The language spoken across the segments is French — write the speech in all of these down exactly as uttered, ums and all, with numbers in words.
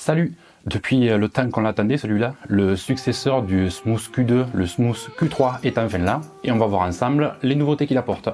Salut! Depuis le temps qu'on l'attendait celui-là, le successeur du Smooth Q deux, le Smooth Q trois est enfin là et on va voir ensemble les nouveautés qu'il apporte.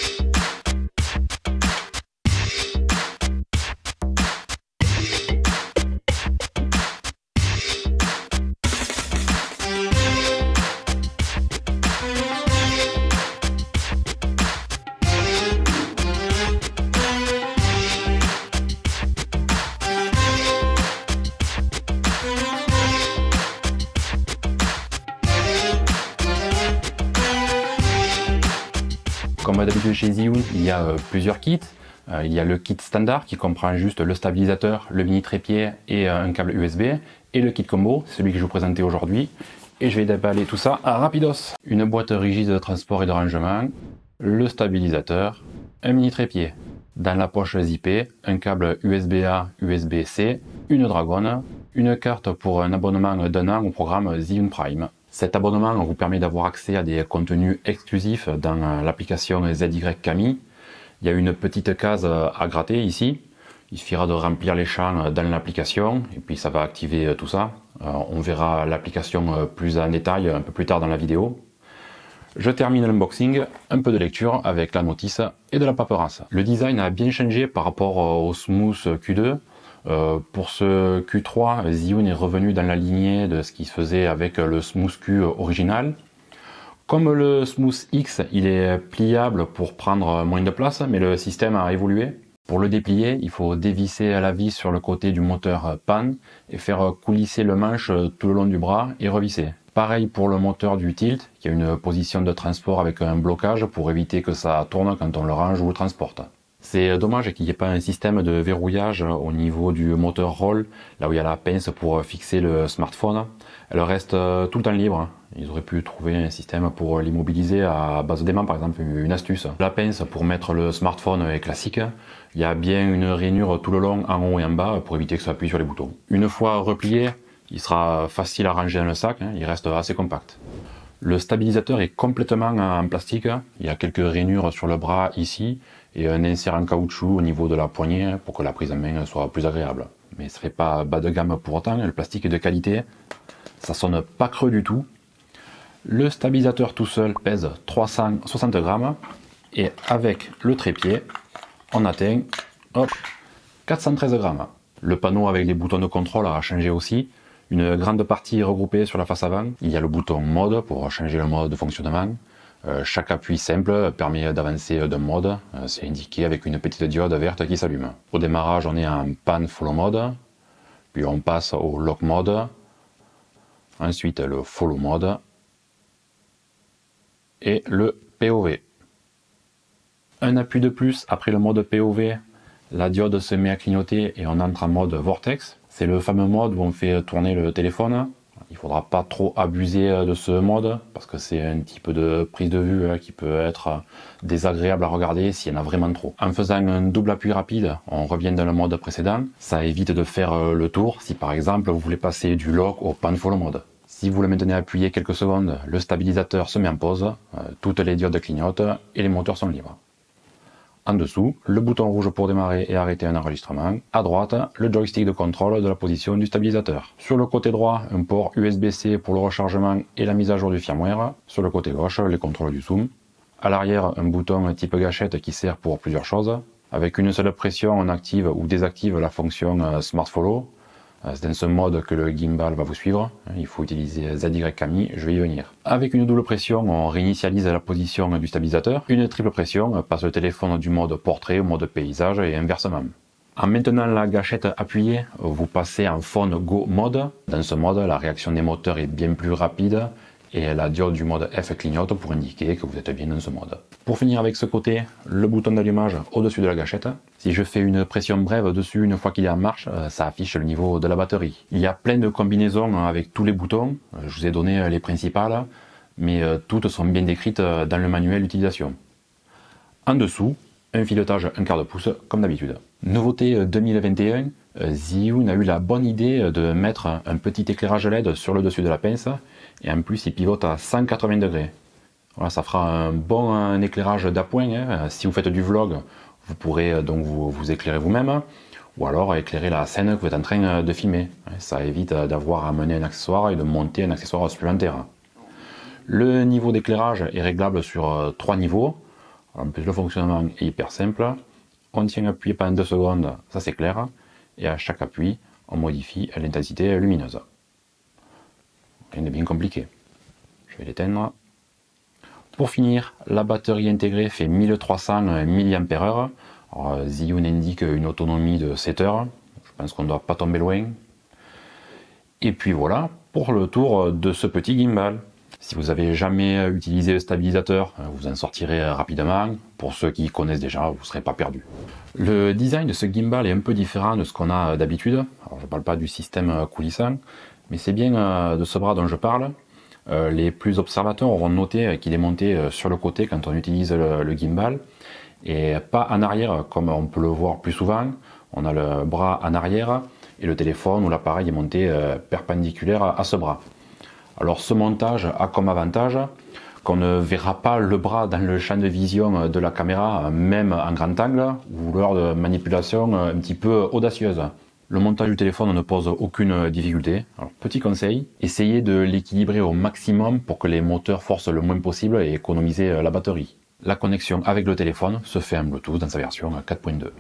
Comme d'habitude chez Zhiyun, il y a euh, plusieurs kits. Euh, il y a le kit standard qui comprend juste le stabilisateur, le mini trépied et euh, un câble U S B. Et le kit combo, celui que je vais vous présenter aujourd'hui. Et je vais déballer tout ça à rapidos. Une boîte rigide de transport et de rangement, le stabilisateur, un mini trépied. Dans la poche zippée, un câble U S B A, U S B C, une dragonne, une carte pour un abonnement d'un an au programme Zhiyun Prime. Cet abonnement vous permet d'avoir accès à des contenus exclusifs dans l'application Z Y Kami. Il y a une petite case à gratter ici. Il suffira de remplir les champs dans l'application et puis ça va activer tout ça. On verra l'application plus en détail un peu plus tard dans la vidéo. Je termine l'unboxing, un peu de lecture avec la notice et de la paperasse. Le design a bien changé par rapport au Smooth Q deux. Euh, pour ce Q trois, Zhiyun est revenu dans la lignée de ce qui se faisait avec le Smooth Q original. Comme le Smooth X, il est pliable pour prendre moins de place, mais le système a évolué. Pour le déplier, il faut dévisser la vis sur le côté du moteur pan et faire coulisser le manche tout le long du bras et revisser. Pareil pour le moteur du tilt, qui a une position de transport avec un blocage pour éviter que ça tourne quand on le range ou le transporte. C'est dommage qu'il n'y ait pas un système de verrouillage au niveau du moteur roll, là où il y a la pince pour fixer le smartphone. Elle reste tout le temps libre. Ils auraient pu trouver un système pour l'immobiliser à base d'aimant, par exemple, une astuce. La pince pour mettre le smartphone est classique. Il y a bien une rainure tout le long, en haut et en bas, pour éviter que ça appuie sur les boutons. Une fois replié, il sera facile à ranger dans le sac, il reste assez compact. Le stabilisateur est complètement en plastique. Il y a quelques rainures sur le bras ici et un insert en caoutchouc au niveau de la poignée pour que la prise en main soit plus agréable. Mais ça ne fait pas bas de gamme pour autant, le plastique est de qualité, ça sonne pas creux du tout. Le stabilisateur tout seul pèse trois cent soixante grammes et avec le trépied, on atteint hop, quatre cent treize grammes. Le panneau avec les boutons de contrôle a changé aussi. Une grande partie est regroupée sur la face avant. Il y a le bouton mode pour changer le mode de fonctionnement. Euh, chaque appui simple permet d'avancer d'un mode. Euh, C'est indiqué avec une petite diode verte qui s'allume. Au démarrage, on est en pan follow mode. Puis on passe au lock mode. Ensuite, le follow mode. Et le P O V. Un appui de plus après le mode P O V. La diode se met à clignoter et on entre en mode vortex. C'est le fameux mode où on fait tourner le téléphone. Il ne faudra pas trop abuser de ce mode parce que c'est un type de prise de vue qui peut être désagréable à regarder s'il y en a vraiment trop. En faisant un double appui rapide, on revient dans le mode précédent. Ça évite de faire le tour si par exemple vous voulez passer du lock au pan follow mode. Si vous le maintenez appuyé quelques secondes, le stabilisateur se met en pause, toutes les diodes clignotent et les moteurs sont libres. En dessous, le bouton rouge pour démarrer et arrêter un enregistrement. À droite, le joystick de contrôle de la position du stabilisateur. Sur le côté droit, un port U S B C pour le rechargement et la mise à jour du firmware. Sur le côté gauche, les contrôles du zoom. À l'arrière, un bouton type gâchette qui sert pour plusieurs choses. Avec une seule pression, on active ou désactive la fonction Smart Follow. C'est dans ce mode que le gimbal va vous suivre. Il faut utiliser Z Y Kami, je vais y venir. Avec une double pression, on réinitialise la position du stabilisateur. Une triple pression passe le téléphone du mode portrait au mode paysage et inversement. En maintenant la gâchette appuyée, vous passez en phone Go mode. Dans ce mode, la réaction des moteurs est bien plus rapide et la diode du mode F clignote pour indiquer que vous êtes bien dans ce mode. Pour finir avec ce côté, le bouton d'allumage au-dessus de la gâchette. Si je fais une pression brève dessus une fois qu'il est en marche, ça affiche le niveau de la batterie. Il y a plein de combinaisons avec tous les boutons, je vous ai donné les principales, mais toutes sont bien décrites dans le manuel d'utilisation. En dessous, un filetage un quart de pouce comme d'habitude. Nouveauté deux mille vingt et un, Zhiyun a eu la bonne idée de mettre un petit éclairage L E D sur le dessus de la pince et en plus il pivote à cent quatre-vingts degrés. Voilà, ça fera un bon un éclairage d'appoint. Hein. Si vous faites du vlog, vous pourrez donc vous, vous éclairer vous-même. ou alors éclairer la scène que vous êtes en train de filmer. Ça évite d'avoir à amener un accessoire et de monter un accessoire supplémentaire. Le niveau d'éclairage est réglable sur trois niveaux. En plus, le fonctionnement est hyper simple. On tient appuyé pendant deux secondes, ça s'éclaire, et à chaque appui, on modifie l'intensité lumineuse. Rien de bien compliqué. Je vais l'éteindre. Pour finir, la batterie intégrée fait mille trois cents milliampères heure. Zhiyun indique une autonomie de sept heures. Je pense qu'on ne doit pas tomber loin. Et puis voilà pour le tour de ce petit gimbal. Si vous n'avez jamais utilisé le stabilisateur, vous en sortirez rapidement. Pour ceux qui connaissent déjà, vous ne serez pas perdu. Le design de ce gimbal est un peu différent de ce qu'on a d'habitude. Alors je ne parle pas du système coulissant, mais c'est bien de ce bras dont je parle. Les plus observateurs auront noté qu'il est monté sur le côté quand on utilise le, le gimbal, et pas en arrière comme on peut le voir plus souvent. On a le bras en arrière et le téléphone ou l'appareil est monté perpendiculaire à ce bras. Alors ce montage a comme avantage qu'on ne verra pas le bras dans le champ de vision de la caméra, même en grand angle, ou lors de manipulations un petit peu audacieuses. Le montage du téléphone ne pose aucune difficulté. Alors, petit conseil, essayez de l'équilibrer au maximum pour que les moteurs forcent le moins possible et économiser la batterie. La connexion avec le téléphone se fait en Bluetooth dans sa version quatre point deux.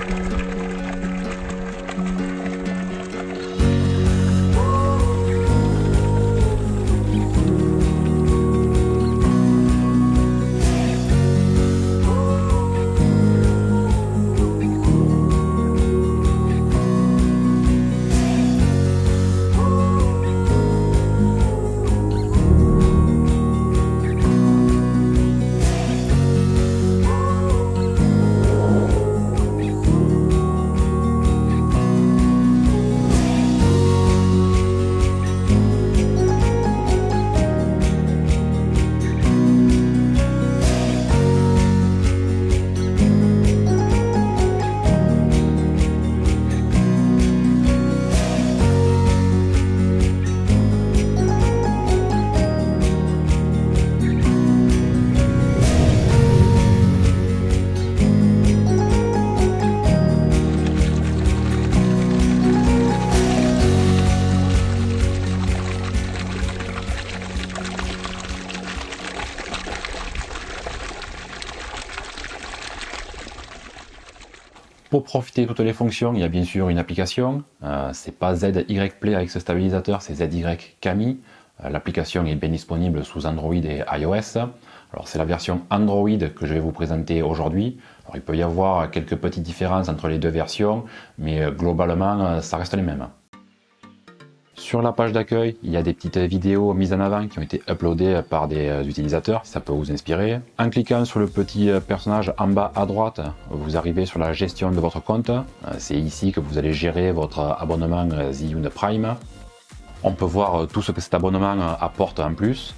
Pour profiter de toutes les fonctions, il y a bien sûr une application. Euh, c'est pas Z Y Play avec ce stabilisateur, c'est Z Y Kami. Euh, L'application est bien disponible sous Android et iOS. Alors c'est la version Android que je vais vous présenter aujourd'hui. Alors il peut y avoir quelques petites différences entre les deux versions, mais globalement ça reste les mêmes. Sur la page d'accueil, il y a des petites vidéos mises en avant qui ont été uploadées par des utilisateurs, ça peut vous inspirer. En cliquant sur le petit personnage en bas à droite, vous arrivez sur la gestion de votre compte. C'est ici que vous allez gérer votre abonnement Zhiyun Prime. On peut voir tout ce que cet abonnement apporte en plus.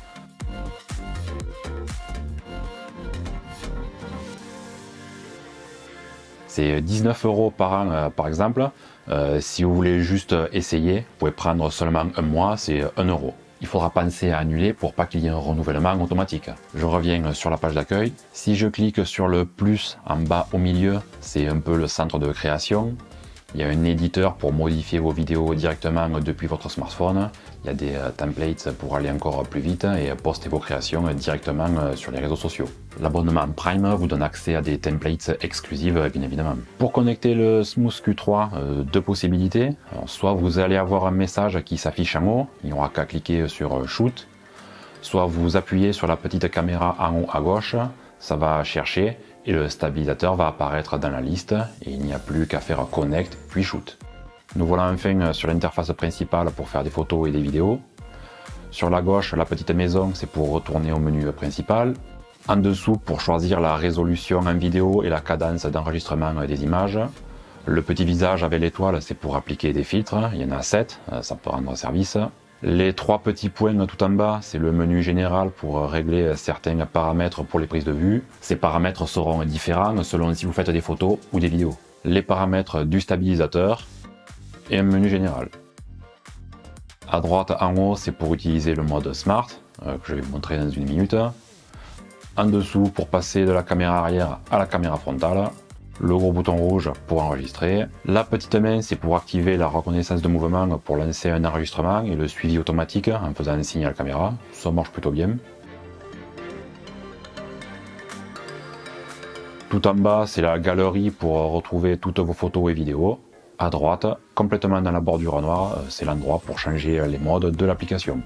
C'est dix-neuf euros par an par exemple. Euh, si vous voulez juste essayer, vous pouvez prendre seulement un mois, c'est un euro. Il faudra penser à annuler pour pas qu'il y ait un renouvellement automatique. Je reviens sur la page d'accueil. Si je clique sur le plus en bas au milieu, c'est un peu le centre de création. Il y a un éditeur pour modifier vos vidéos directement depuis votre smartphone. Il y a des templates pour aller encore plus vite et poster vos créations directement sur les réseaux sociaux. L'abonnement Prime vous donne accès à des templates exclusives, bien évidemment. Pour connecter le Smooth Q trois, deux possibilités. Alors, soit vous allez avoir un message qui s'affiche en haut, il n'y aura qu'à cliquer sur Shoot. Soit vous appuyez sur la petite caméra en haut à gauche, ça va chercher et le stabilisateur va apparaître dans la liste et il n'y a plus qu'à faire Connect puis Shoot. Nous voilà enfin sur l'interface principale pour faire des photos et des vidéos. Sur la gauche, la petite maison, c'est pour retourner au menu principal. En dessous, pour choisir la résolution en vidéo et la cadence d'enregistrement des images. Le petit visage avec l'étoile, c'est pour appliquer des filtres, il y en a sept, ça peut rendre service. Les trois petits points tout en bas, c'est le menu général pour régler certains paramètres pour les prises de vue. Ces paramètres seront différents selon si vous faites des photos ou des vidéos. Les paramètres du stabilisateur et un menu général. À droite en haut, c'est pour utiliser le mode Smart, euh, que je vais vous montrer dans une minute. En dessous, pour passer de la caméra arrière à la caméra frontale. Le gros bouton rouge pour enregistrer. La petite main, c'est pour activer la reconnaissance de mouvement pour lancer un enregistrement et le suivi automatique en faisant un signe à la caméra. Ça marche plutôt bien. Tout en bas, c'est la galerie pour retrouver toutes vos photos et vidéos. À droite, complètement dans la bordure noire, c'est l'endroit pour changer les modes de l'application.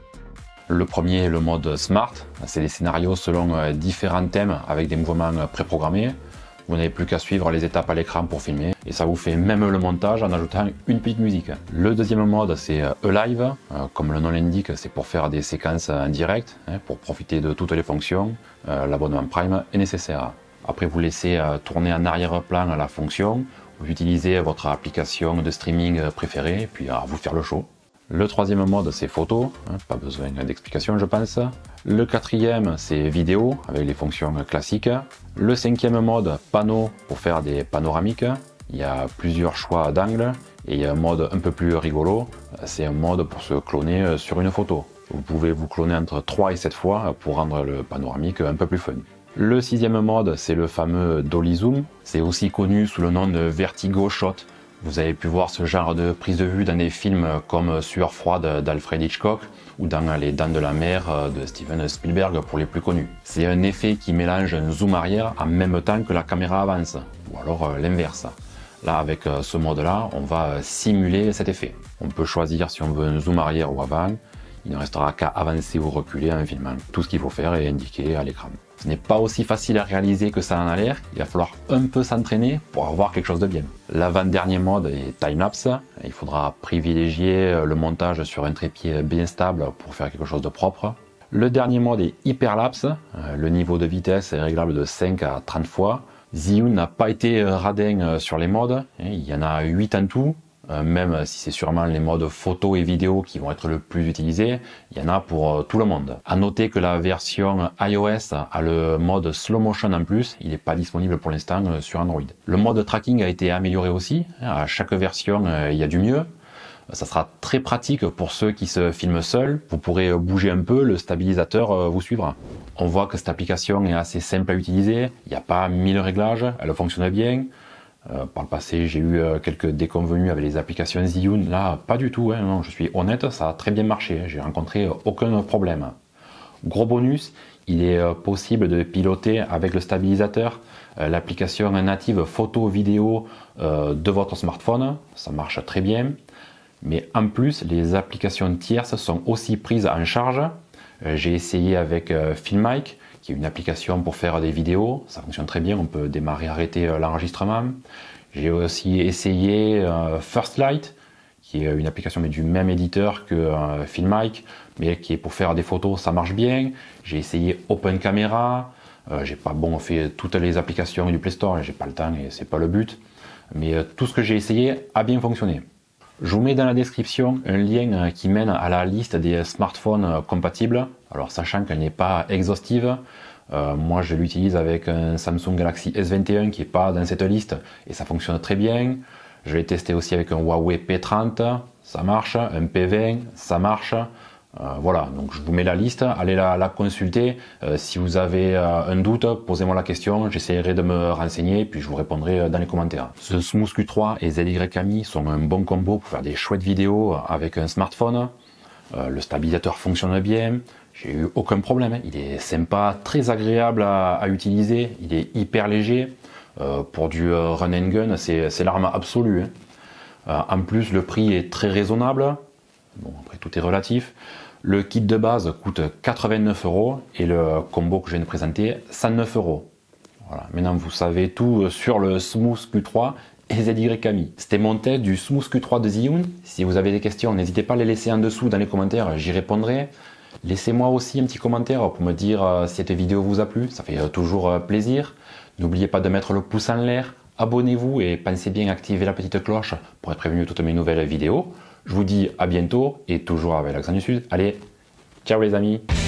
Le premier est le mode Smart. C'est les scénarios selon différents thèmes avec des mouvements préprogrammés. Vous n'avez plus qu'à suivre les étapes à l'écran pour filmer et ça vous fait même le montage en ajoutant une petite musique. Le deuxième mode, c'est Alive. Comme le nom l'indique, c'est pour faire des séquences en direct, pour profiter de toutes les fonctions. L'abonnement Prime est nécessaire. Après, vous laissez tourner en arrière-plan la fonction, vous utilisez votre application de streaming préférée, puis à vous faire le show. Le troisième mode, c'est photo, pas besoin d'explication je pense. Le quatrième, c'est vidéo, avec les fonctions classiques. Le cinquième mode, panneau, pour faire des panoramiques. Il y a plusieurs choix d'angles, et il y a un mode un peu plus rigolo, c'est un mode pour se cloner sur une photo. Vous pouvez vous cloner entre trois et sept fois pour rendre le panoramique un peu plus fun. Le sixième mode, c'est le fameux Dolly Zoom. C'est aussi connu sous le nom de Vertigo Shot. Vous avez pu voir ce genre de prise de vue dans des films comme Sueur froide d'Alfred Hitchcock ou dans Les Dents de la Mer de Steven Spielberg pour les plus connus. C'est un effet qui mélange un zoom arrière en même temps que la caméra avance, ou alors l'inverse. Là, avec ce mode-là, on va simuler cet effet. On peut choisir si on veut un zoom arrière ou avant. Il ne restera qu'à avancer ou reculer en filmant. Tout ce qu'il faut faire est indiqué à l'écran. Ce n'est pas aussi facile à réaliser que ça en a l'air, il va falloir un peu s'entraîner pour avoir quelque chose de bien. L'avant-dernier mode est time-lapse, il faudra privilégier le montage sur un trépied bien stable pour faire quelque chose de propre. Le dernier mode est hyperlapse, le niveau de vitesse est réglable de cinq à trente fois. Zhiyun n'a pas été radin sur les modes, il y en a huit en tout. Même si c'est sûrement les modes photo et vidéo qui vont être le plus utilisés, il y en a pour tout le monde. À noter que la version iOS a le mode slow motion en plus, il n'est pas disponible pour l'instant sur Android. Le mode tracking a été amélioré aussi, à chaque version il y a du mieux. Ça sera très pratique pour ceux qui se filment seuls, vous pourrez bouger un peu, le stabilisateur vous suivra. On voit que cette application est assez simple à utiliser, il n'y a pas mille réglages, elle fonctionne bien. Euh, par le passé, j'ai eu euh, quelques déconvenues avec les applications Zhiyun. Là, pas du tout, hein, non, je suis honnête, ça a très bien marché. J'ai rencontré euh, aucun problème. Gros bonus, il est euh, possible de piloter avec le stabilisateur euh, l'application native photo-vidéo euh, de votre smartphone. Ça marche très bien. Mais en plus, les applications tierces sont aussi prises en charge. Euh, j'ai essayé avec euh, Filmic, qui est une application pour faire des vidéos, ça fonctionne très bien, on peut démarrer et arrêter l'enregistrement. J'ai aussi essayé euh, First Light, qui est une application mais du même éditeur que euh, Filmic, mais qui est pour faire des photos, ça marche bien. J'ai essayé Open Camera, euh, j'ai pas bon fait toutes les applications du Play Store, j'ai pas le temps et c'est pas le but, mais euh, tout ce que j'ai essayé a bien fonctionné. Je vous mets dans la description un lien qui mène à la liste des smartphones compatibles. Alors sachant qu'elle n'est pas exhaustive, euh, moi je l'utilise avec un Samsung Galaxy S vingt et un qui n'est pas dans cette liste et ça fonctionne très bien. Je l'ai testé aussi avec un Huawei P trente, ça marche, un P vingt, ça marche. Euh, voilà, donc je vous mets la liste, allez la, la consulter. Euh, si vous avez euh, un doute, posez-moi la question, j'essaierai de me renseigner puis je vous répondrai dans les commentaires. Ce Smooth Q trois et Z Y A M I sont un bon combo pour faire des chouettes vidéos avec un smartphone. Euh, le stabilisateur fonctionne bien, j'ai eu aucun problème, il est sympa, très agréable à, à utiliser, il est hyper léger. Euh, pour du euh, run and gun, c'est l'arme absolue. Hein. Euh, en plus, le prix est très raisonnable. Bon, après tout est relatif. Le kit de base coûte quatre-vingt-neuf euros et le combo que je viens de présenter, cent neuf euros. Voilà. Maintenant, vous savez tout sur le Smooth Q trois et Z Y A M I. C'était mon test du Smooth Q trois de Zhiyun. Si vous avez des questions, n'hésitez pas à les laisser en dessous dans les commentaires, j'y répondrai. Laissez-moi aussi un petit commentaire pour me dire si cette vidéo vous a plu, ça fait toujours plaisir. N'oubliez pas de mettre le pouce en l'air, abonnez-vous et pensez bien à activer la petite cloche pour être prévenu de toutes mes nouvelles vidéos. Je vous dis à bientôt et toujours avec l'accent du Sud. Allez, ciao les amis!